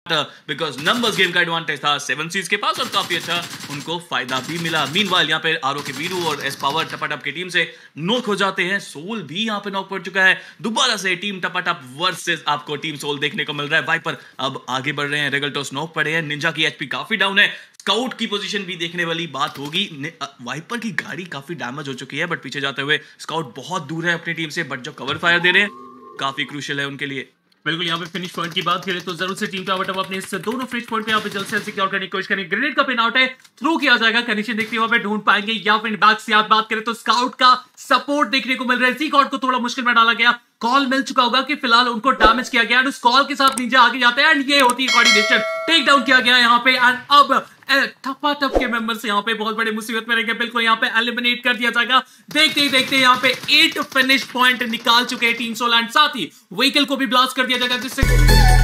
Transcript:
Because numbers game का advantage था 7 seize के पास और काफी अच्छा उनको फायदा भी मिला। मीनवाइल यहाँ पे आरओ के वीरू और एस पावर टपाटप की टीम से नॉक हो जाते हैं। सोल भी यहाँ पे नॉक पड़ चुका है। दोबारा से टीम टपाटप वर्सेस आपको टीम सोल देखने को मिल रहा है। वाइपर अब आगे बढ़ रहे हैं, रेगल्टोस नॉक पड़े हैं, निंजा की एचपी काफी डाउन है। स्काउट की पोजीशन भी देखने वाली बात होगी। वाइपर की गाड़ी काफी डैमेज हो चुकी है, बट पीछे जाते हुए स्काउट बहुत दूर है अपनी टीम से, बट जो कवर फायर दे रहे हैं काफी क्रूशियल है उनके लिए। बिल्कुल यहाँ पे फिनिश पॉइंट की बात करें तो जरूर से टीम टावर अपने इस दोनों फिनिश पॉइंट पे यहाँ पे जल्द से सिक्योर करने की कोशिश करेंगे। ग्रेनेड का पिन आउट है, थ्रो किया जाएगा, कनेक्शन देखते हुए ढूंढ पाएंगे या फिर बैक से आप बात करें तो स्काउट का सपोर्ट देखने को मिल रहा है। ज़ीकॉर्ड को थोड़ा मुश्किल में डाला गया, कॉल मिल चुका होगा कि फिलहाल उनको डैमेज किया गया एंड उस कॉल के साथ निंजा आगे जाते हैं एंड ये होती है कोऑर्डिनेशन, टेक डाउन किया गया यहाँ पे एंड अब टपाटप के मेंबर्स यहाँ पे बहुत बड़ी मुसीबत में रहेंगे। बिल्कुल यहाँ पे एलिमिनेट कर दिया जाएगा। देखते ही देखते यहाँ पे 8 फिनिश पॉइंट निकाल चुके हैं टीम सोल एंड साथ ही व्हीकल को भी ब्लास्ट कर दिया जाएगा जिससे